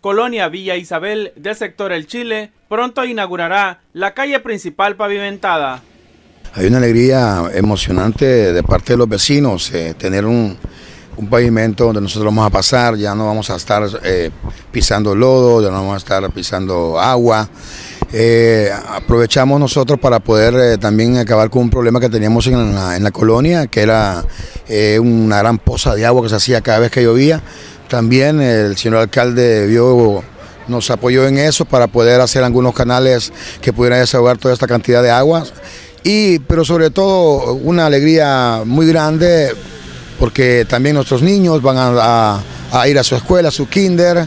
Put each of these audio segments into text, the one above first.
Colonia Villa Isabel del sector El Chile pronto inaugurará la calle principal pavimentada. Hay una alegría emocionante de parte de los vecinos, tener un pavimento donde nosotros vamos a pasar, ya no vamos a estar pisando lodo, ya no vamos a estar pisando agua. Aprovechamos nosotros para poder también acabar con un problema que teníamos en la colonia, que era una gran poza de agua que se hacía cada vez que llovía. También el señor alcalde nos apoyó en eso para poder hacer algunos canales que pudieran desahogar toda esta cantidad de agua. Pero sobre todo una alegría muy grande porque también nuestros niños van a ir a su escuela, a su kinder,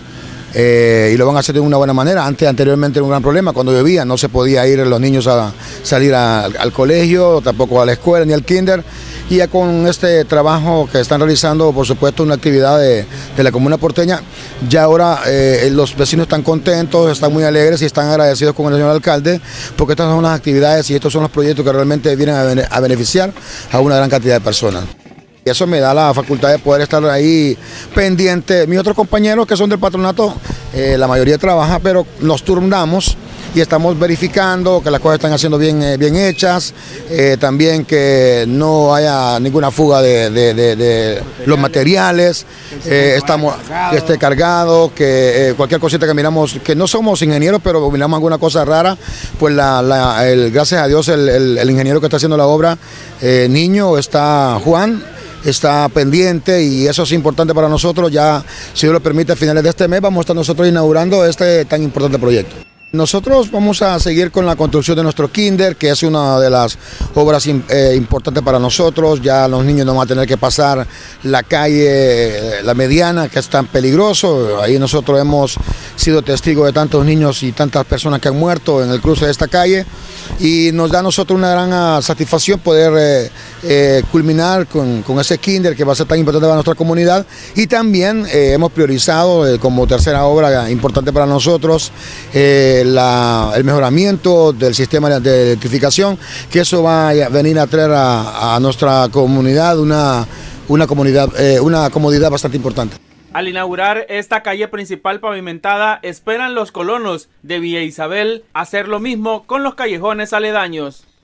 y lo van a hacer de una buena manera. Anteriormente era un gran problema, cuando llovía no se podía ir los niños a salir al colegio, tampoco a la escuela ni al kinder. Y ya con este trabajo que están realizando, por supuesto, una actividad de la comuna porteña, ya ahora los vecinos están contentos, están muy alegres y están agradecidos con el señor alcalde, porque estas son las actividades y estos son los proyectos que realmente vienen a beneficiar a una gran cantidad de personas. Y eso me da la facultad de poder estar ahí pendiente. Mis otros compañeros que son del patronato, la mayoría trabaja, pero nos turnamos y estamos verificando que las cosas están haciendo bien hechas, también que no haya ninguna fuga de los materiales, que esté cargado, que cualquier cosita que miramos, que no somos ingenieros, pero miramos alguna cosa rara, pues gracias a Dios el ingeniero que está haciendo la obra, niño, está Juan, está pendiente y eso es importante para nosotros. Ya, si Dios lo permite, a finales de este mes vamos a estar nosotros inaugurando este tan importante proyecto. Nosotros vamos a seguir con la construcción de nuestro kinder, que es una de las obras importantes para nosotros. Ya los niños no van a tener que pasar la calle, la mediana, que es tan peligroso. Ahí nosotros hemos sido testigos de tantos niños y tantas personas que han muerto en el cruce de esta calle, y nos da a nosotros una gran satisfacción poder culminar con ese kinder que va a ser tan importante para nuestra comunidad. Y también hemos priorizado como tercera obra importante para nosotros el mejoramiento del sistema de electrificación, que eso va a venir a traer a nuestra comunidad una comodidad bastante importante. Al inaugurar esta calle principal pavimentada, esperan los colonos de Villa Isabel hacer lo mismo con los callejones aledaños.